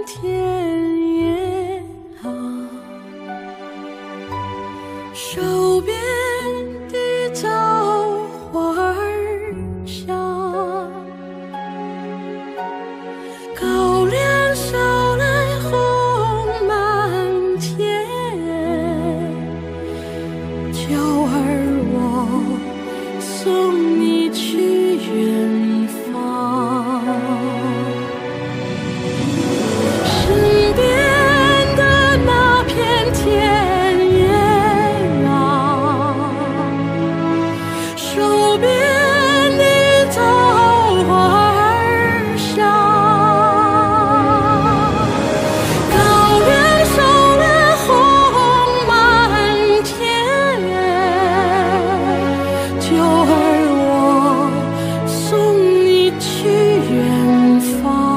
田野啊，手边的枣花儿香，高粱捎来红满天，娇儿我送你去远方，身边的那片田野啊，手边的枣花儿香，高粱捎来红满天，娇儿我送你去远方。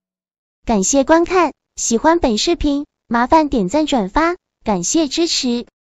感谢观看，喜欢本视频，麻烦点赞转发，感谢支持。